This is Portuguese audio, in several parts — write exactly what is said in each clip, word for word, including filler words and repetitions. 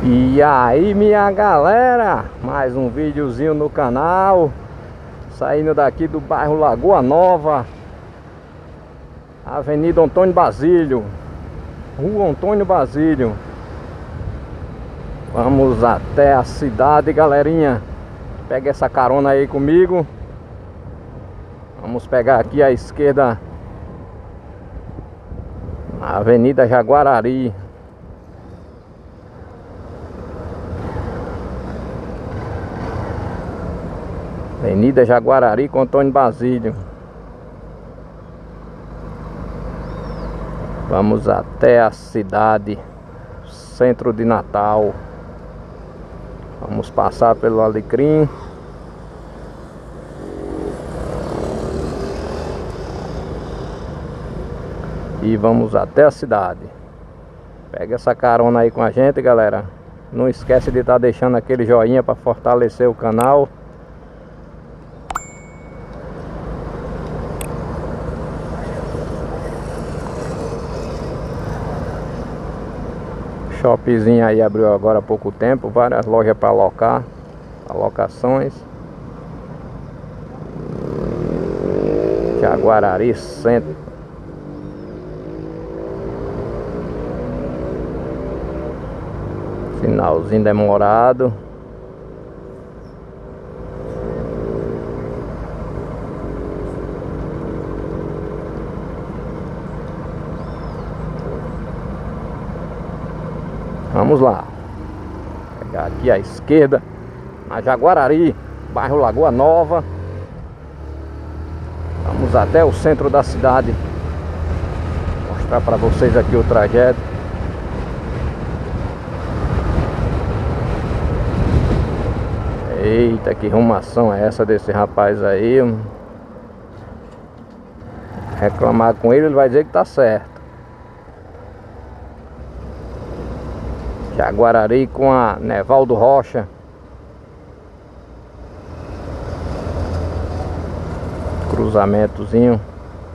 E aí, minha galera, mais um videozinho no canal. Saindo daqui do bairro Lagoa Nova, Avenida Antônio Basílio, Rua Antônio Basílio. Vamos até a cidade, galerinha. Pega essa carona aí comigo. Vamos pegar aqui à esquerda, na Avenida Jaguarari. Avenida Jaguarari com Antônio Basílio. Vamos até a cidade, centro de Natal. Vamos passar pelo Alecrim. E vamos até a cidade. Pega essa carona aí com a gente, galera. Não esquece de estar deixando aquele joinha para fortalecer o canal. Shopzinho aí abriu agora há pouco tempo, várias lojas para alocar, alocações. Jaguarari Centro. Sinalzinho demorado. Vamos lá. Pegar aqui à esquerda, na Jaguarari, bairro Lagoa Nova. Vamos até o centro da cidade. Vou mostrar para vocês aqui o trajeto. Eita, que rumação é essa desse rapaz aí? Reclamar com ele, ele vai dizer que tá certo. Jaguarari com a Nevaldo Rocha. Cruzamentozinho.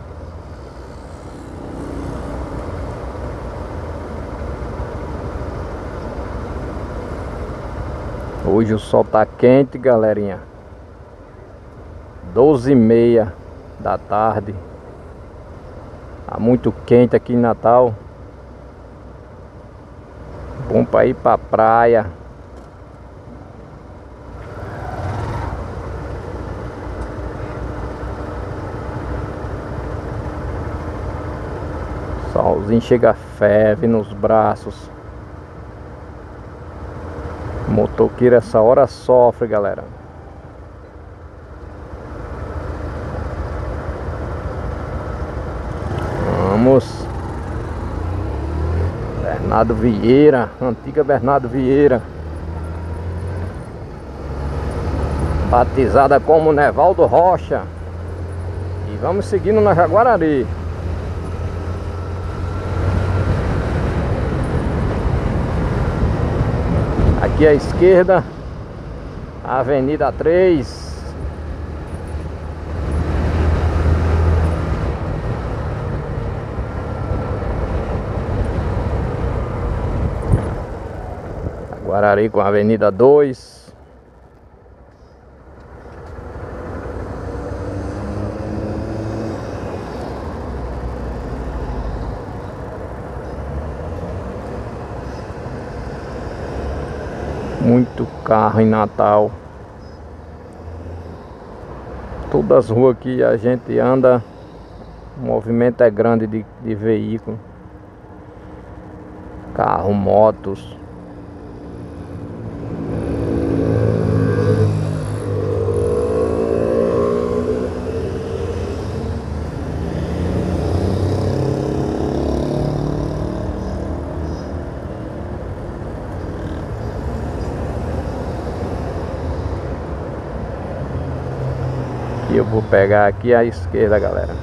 Hoje o sol tá quente, galerinha. doze e meia da tarde. Tá muito quente aqui em Natal. Bom para ir pra praia. Solzinho chega, ferve nos braços. Motoqueiro essa hora sofre, galera. Vamos. Bernardo Vieira, antiga Bernardo Vieira, batizada como Nevaldo Rocha. E vamos seguindo na Jaguarari. Aqui à esquerda, a Avenida três. Jaguarari com a Avenida dois. Muito carro em Natal. Todas as ruas que a gente anda, o movimento é grande de, de veículo. Carro, motos. E eu vou pegar aqui à esquerda, galera.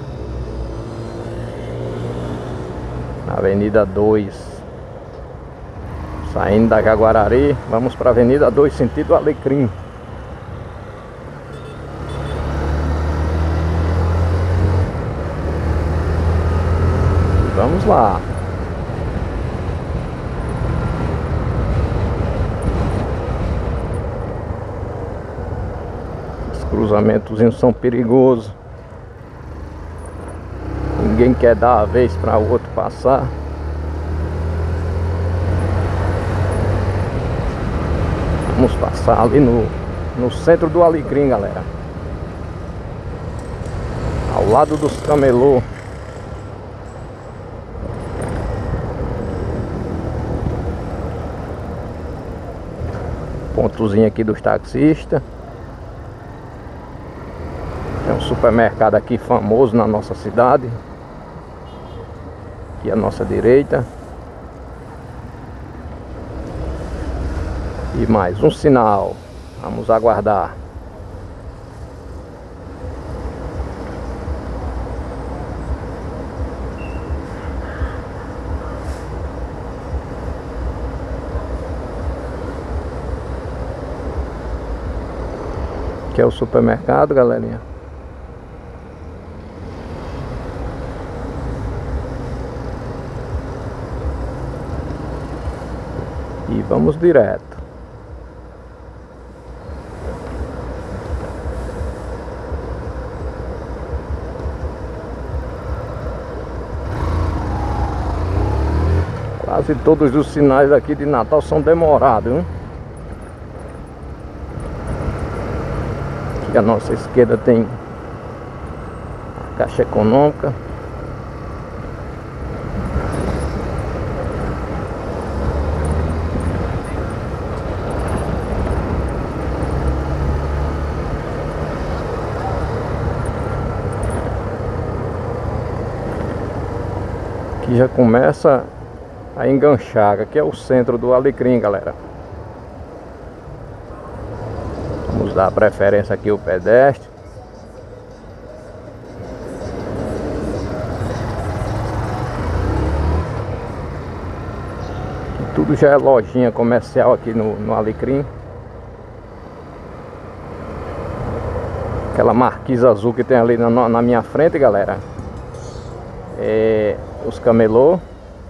Avenida dois. Saindo da Jaguarari, vamos para a Avenida dois, sentido Alecrim. Vamos lá. cruzamentos são perigosos. Ninguém quer dar a vez para o outro passar. Vamos passar ali no, no centro do Alecrim, galera. Ao lado dos camelô. Pontozinho aqui dos taxistas. Tem um supermercado aqui famoso na nossa cidade. Aqui à nossa direita. E mais um sinal. Vamos aguardar. Aqui é o supermercado, galerinha. E vamos direto. Quase todos os sinais aqui de Natal são demorados, hein? Aqui à nossa esquerda tem a Caixa Econômica. Aqui já começa a enganchar. Aqui é o centro do Alecrim, galera. Vamos dar preferência aqui ao pedestre. Aqui tudo já é lojinha comercial aqui no, no Alecrim. Aquela marquise azul que tem ali na, na minha frente, galera, é os camelô.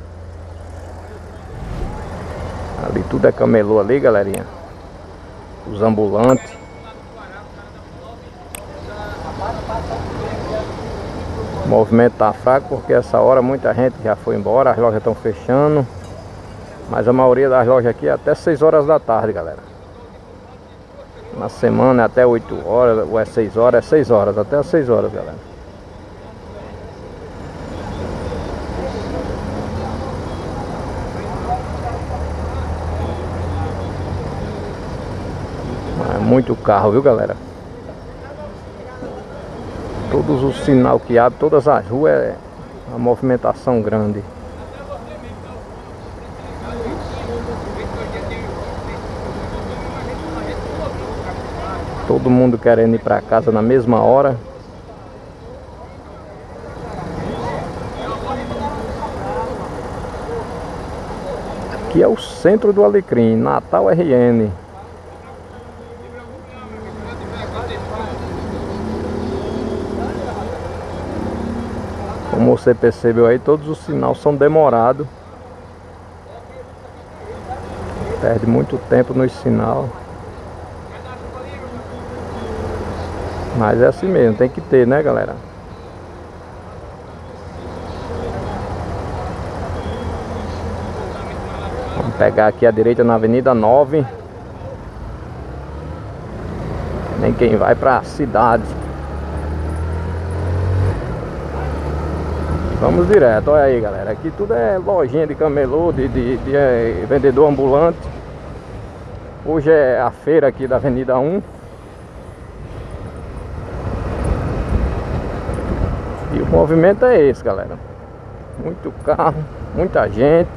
Ali tudo é camelô ali, galerinha. Os ambulantes. O movimento tá fraco porque essa hora muita gente já foi embora. As lojas estão fechando. Mas a maioria das lojas aqui é até seis horas da tarde, galera. Na semana é até oito horas, ou é seis horas, é seis horas, até as seis horas, galera. É muito carro, viu, galera? Todos os sinais que abrem, todas as ruas, é uma movimentação grande. Todo mundo querendo ir para casa na mesma hora. Aqui é o centro do Alecrim, Natal R N. Como você percebeu aí, todos os sinais são demorados. Perde muito tempo nos sinais. Mas é assim mesmo, tem que ter, né, galera? Vamos pegar aqui a direita na Avenida nove. Nem quem vai pra cidade. Vamos direto, olha aí, galera. Aqui tudo é lojinha de camelô, de, de, de é, vendedor ambulante. Hoje é a feira aqui da Avenida um. E o movimento é esse, galera. Muito carro, muita gente.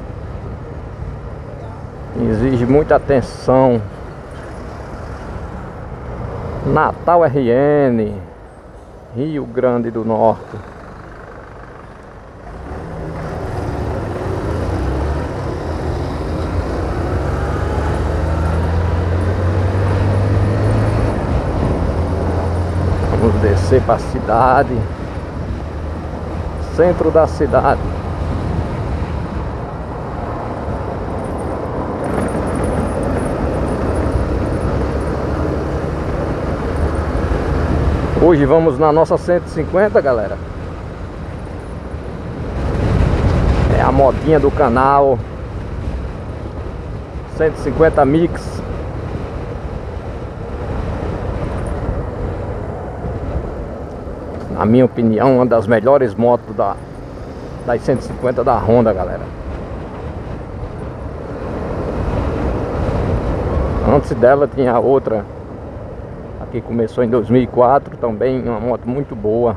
Exige muita atenção. Natal R N, Rio Grande do Norte. Vamos descer para a cidade. Centro da cidade. Hoje vamos na nossa cento e cinquenta, galera. É a motinha do canal cento e cinquenta Mix. Na minha opinião, uma das melhores motos da, das cento e cinquenta da Honda, galera. Antes dela tinha outra, aqui começou em dois mil e quatro, também uma moto muito boa.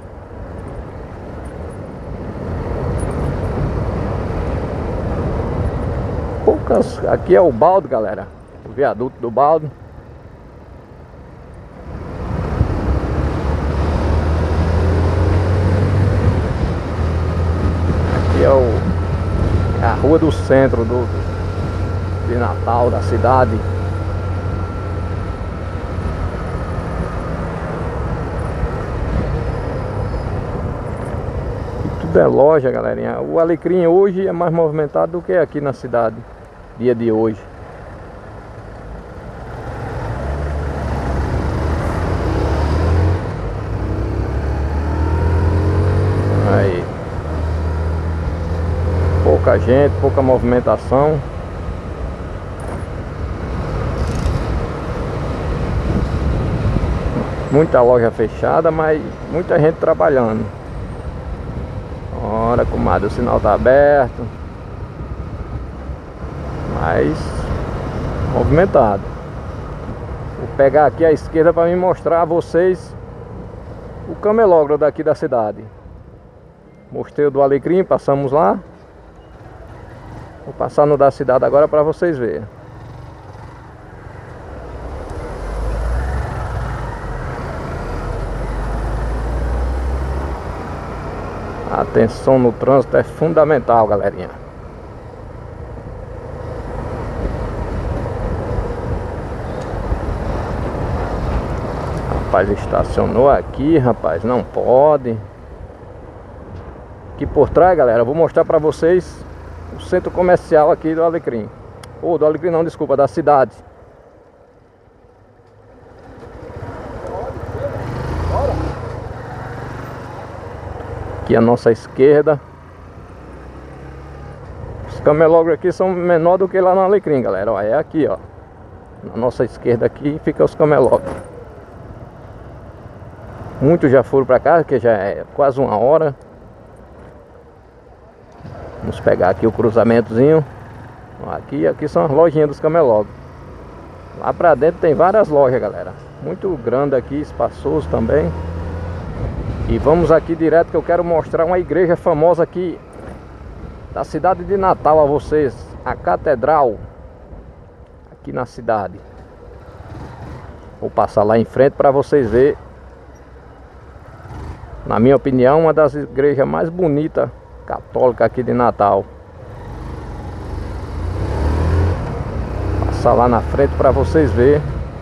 Poucas, aqui é o balde, galera, o viaduto do balde. Aqui é, o, é a rua do centro do, de Natal, da cidade. É loja, galerinha. O Alecrim hoje é mais movimentado do que aqui na cidade, dia de hoje. Aí, pouca gente, pouca movimentação. Muita loja fechada, mas muita gente trabalhando. Ora, comadre, o sinal tá aberto, mas movimentado. Vou pegar aqui à esquerda para me mostrar a vocês o camelógrafo daqui da cidade. Mostrei o do Alecrim, passamos lá. Vou passar no da cidade agora para vocês verem. Atenção no trânsito é fundamental, galerinha. Rapaz, estacionou aqui, rapaz, não pode. Aqui por trás, galera, eu vou mostrar pra vocês o centro comercial aqui do Alecrim. Ou do Alecrim não, desculpa, da cidade. Aqui à nossa esquerda. Os camelógrafos aqui são menor do que lá no Alecrim, galera. Ó, é aqui, ó. Na nossa esquerda aqui fica os camelógrafos. Muitos já foram pra cá, que já é quase uma hora. Vamos pegar aqui o cruzamentozinho. Aqui, aqui são as lojinhas dos camelógrafos. Lá pra dentro tem várias lojas, galera. Muito grande aqui, espaçoso também. E vamos aqui direto que eu quero mostrar uma igreja famosa aqui da cidade de Natal a vocês. A Catedral aqui na cidade. Vou passar lá em frente para vocês verem. Na minha opinião, uma das igrejas mais bonitas católicas aqui de Natal. Passar lá na frente para vocês verem.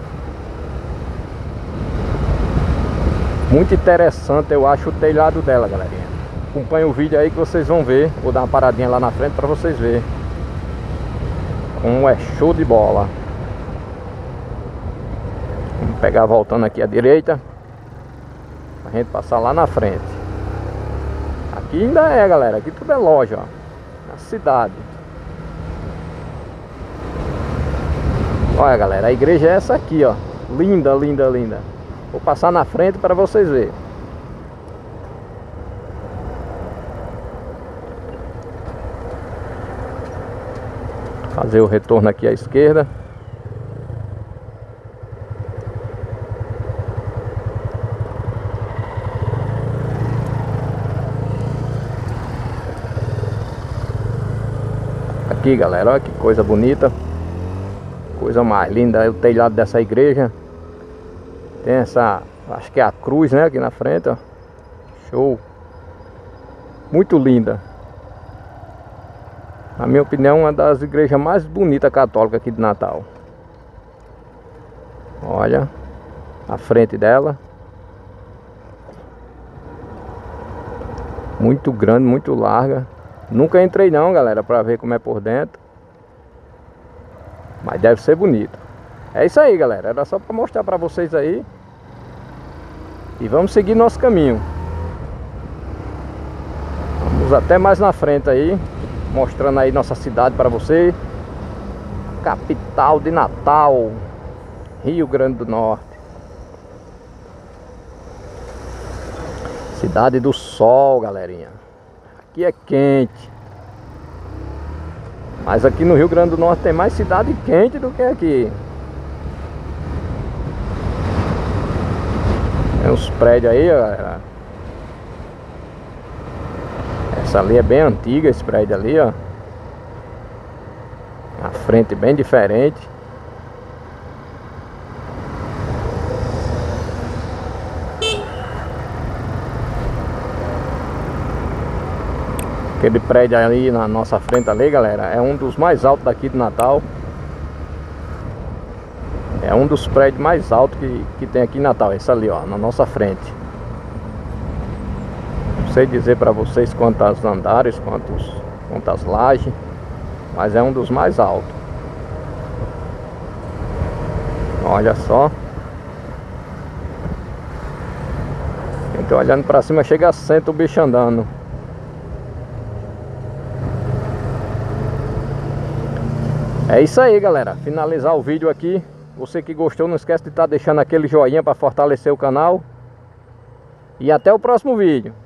Muito interessante, eu acho, o telhado dela, galerinha. Acompanhe o vídeo aí que vocês vão ver. Vou dar uma paradinha lá na frente para vocês verem como é show de bola. Vamos pegar voltando aqui à direita, a gente passar lá na frente. Aqui ainda é, galera, aqui tudo é loja, ó, na cidade. Olha, galera, a igreja é essa aqui, ó. Linda, linda, linda. Vou passar na frente para vocês verem. Fazer o retorno aqui à esquerda. Aqui, galera, olha que coisa bonita. Coisa mais linda é o telhado dessa igreja. Tem essa, acho que é a cruz, né, aqui na frente, ó. Show. Muito linda. Na minha opinião, uma das igrejas mais bonitas católicas aqui de Natal. Olha a frente dela. Muito grande, muito larga. Nunca entrei não, galera, pra ver como é por dentro. Mas deve ser bonito. É isso aí, galera. Era só pra mostrar pra vocês aí E vamos seguir nosso caminho. Vamos até mais na frente aí, mostrando aí nossa cidade para você. Capital de Natal, Rio Grande do Norte. Cidade do Sol, galerinha. Aqui é quente. Mas aqui no Rio Grande do Norte tem mais cidade quente do que aqui. Tem uns prédios aí, galera. Essa ali é bem antiga, esse prédio ali, ó. A frente bem diferente. Aquele prédio ali na nossa frente ali, galera, é um dos mais altos daqui de Natal. É um dos prédios mais altos que, que tem aqui em Natal. Esse ali, ó, na nossa frente. Não sei dizer pra vocês quantos andares, quantos, quantas lajes, mas é um dos mais altos. Olha só. Quem tá olhando pra cima chega a senta o bicho andando. É isso aí, galera. Finalizar o vídeo aqui. Você que gostou, não esquece de estar deixando aquele joinha para fortalecer o canal. E até o próximo vídeo.